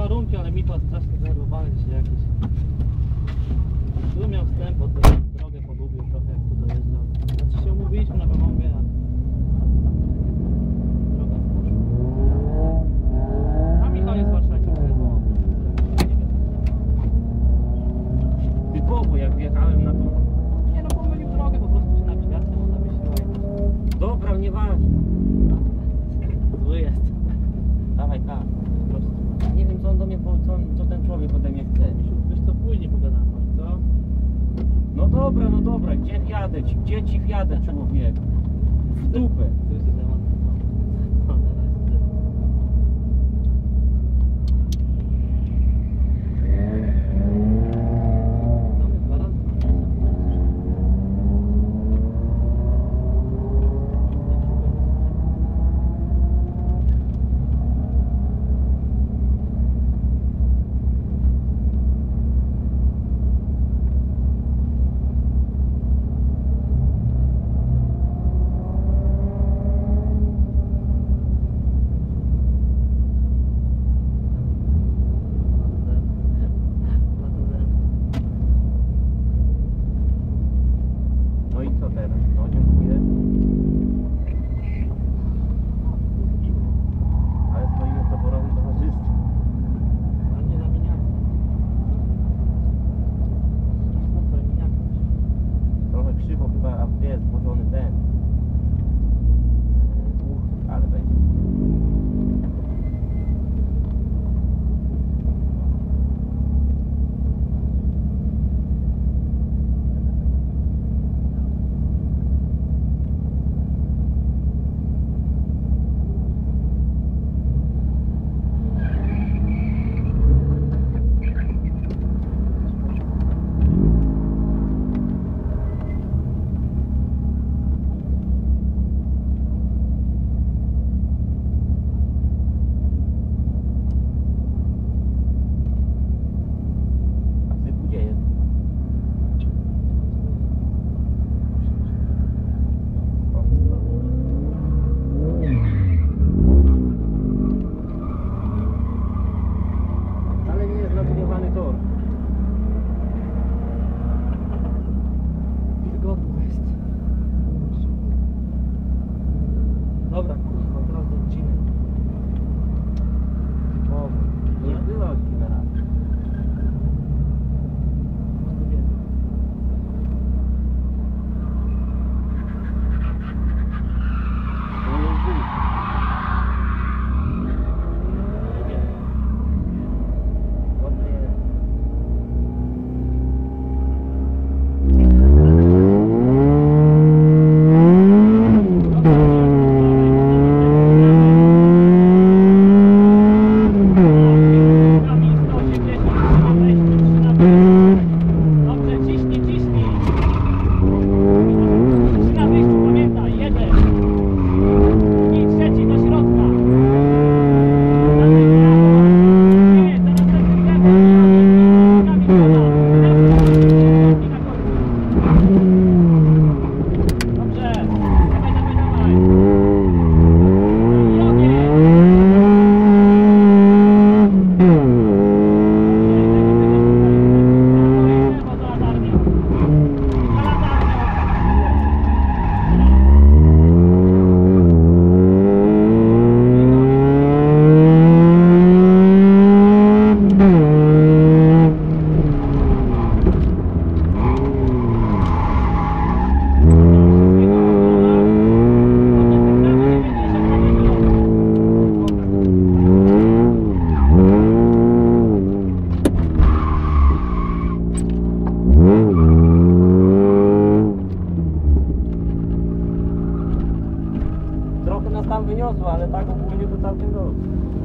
warunki, ale mi to strasznie zerwowany dzisiaj jakiś. Tu miał wstęp, bo drogę pogubił trochę jak tu dojeżdżał. Znaczy się umówiliśmy na Wymąbie, a droga poszła. A Michał jest Warszawie. Typowo jak wjechałem na tą... Nie no, pomylił drogę, po prostu się nawigacja mu zawiesiła i to... Dobra, nieważne. Zły jest. Dawaj tak. Po prostu. Nie wiem co on do mnie, co ten człowiek ode mnie chce. Wiesz co, później pogadamy, może co? No dobra, gdzie wjadę ci? Gdzie ci wjadę, człowieku? W dupę. Tu jest temat. No, teraz ty. Mamy 2 razy. No i co teraz? No dziękuję. Ale stoimy w taborowym towarzystwie. Ale nie na miniaku. Super miniaku. Trochę krzywo chyba, a gdzie jest złożony ten? Ale będzie. A sypu gdzie jest? Ale nie jest nabudowany tor. Wilgotno jest. Dobra, kurwa, teraz do odcinek. O, nie była odcina raz. To jest dół. Ładnie jest. Dobrze, ciśnij, ciśnij. Na wyjściu, pamiętaj, jeden. I trzeci do środka. Nie, zaraz tak lewo. Dobrze, dawaj, dawaj, dawaj. I ogień. Trochę nas tam wyniosło, ale tak ogólnie to całkiem dobrze.